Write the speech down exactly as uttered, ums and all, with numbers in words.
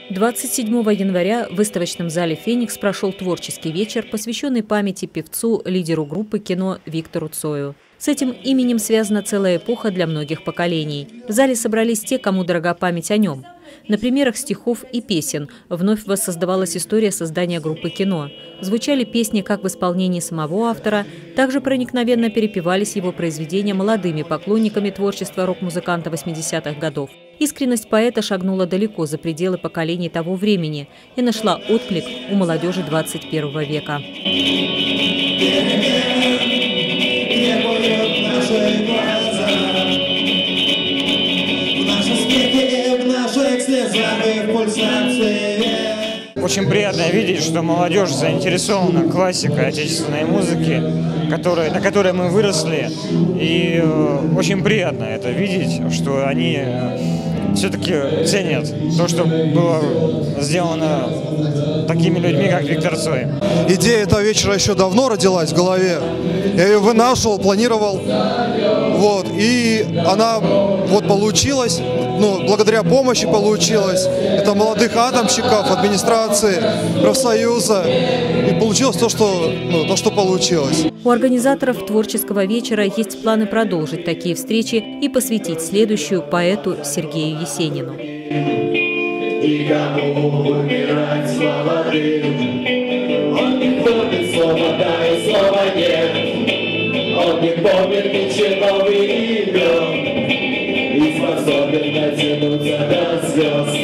двадцать седьмого января в выставочном зале «Феникс» прошел творческий вечер, посвященный памяти певцу, лидеру группы кино Виктору Цою. С этим именем связана целая эпоха для многих поколений. В зале собрались те, кому дорога память о нем. На примерах стихов и песен вновь воссоздавалась история создания группы кино. Звучали песни как в исполнении самого автора, также проникновенно перепевались его произведения молодыми поклонниками творчества рок-музыканта восьмидесятых годов. Искренность поэта шагнула далеко за пределы поколений того времени и нашла отклик у молодежи двадцать первого века. Очень приятно видеть, что молодежь заинтересована классикой отечественной музыки, которой, на которой мы выросли. И э, очень приятно это видеть, что они все-таки ценят то, что было сделано такими людьми, как Виктор Цой. Идея этого вечера еще давно родилась в голове. Я ее вынашивал, планировал. Вот, и она вот получилась, ну, благодаря помощи получилась. Это молодых атомщиков, администрации, профсоюза. И получилось то, что, ну, то, что получилось. У организаторов творческого вечера есть планы продолжить такие встречи и посвятить следующую поэту Сергею Есенину. И кому умирать с молодым, он не помнит слова «да» и слова «нет». Он не помнит ничего имен и способен дотянуться до звезд.